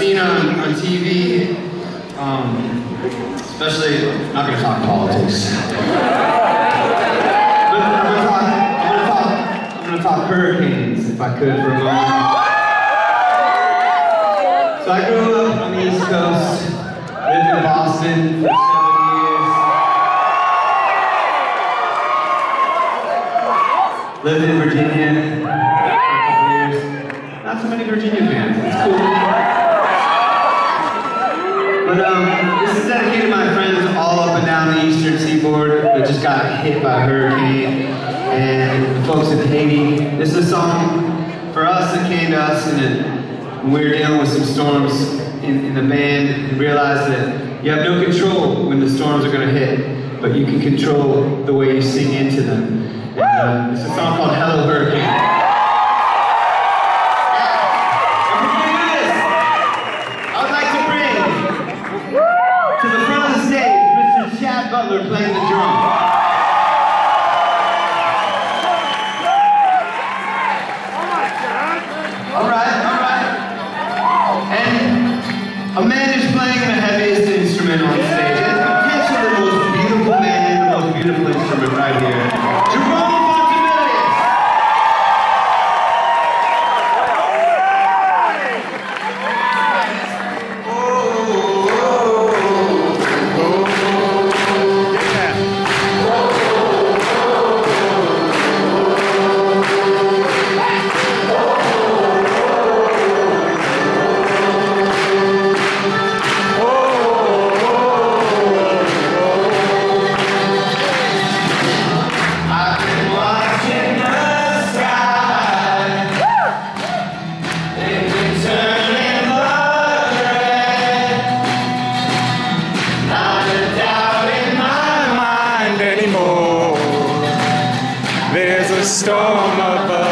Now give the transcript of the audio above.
seen on TV, especially, I'm not going to talk politics. But I'm going to talk hurricanes, if I could, for a moment. So I grew up on the East Coast, lived in Boston for 7 years. Lived in Virginia for a couple years. Not so many Virginia fans, it's cool. But this is dedicated to my friends all up and down the eastern seaboard that just got hit by a hurricane, and the folks in Haiti. This is a song for us that came to us when we were dealing with some storms in the band. We realized that you have no control when the storms are going to hit, but you can control the way you sing into them. And, it's a song called Hello Hurricane. To the front of the stage, Mr. Chad Butler playing the drum. Alright. And a man is playing the heaviest instrument on stage. And potentially the most beautiful man, the most beautiful instrument right here. Jerome Fontamilius. There's a storm above.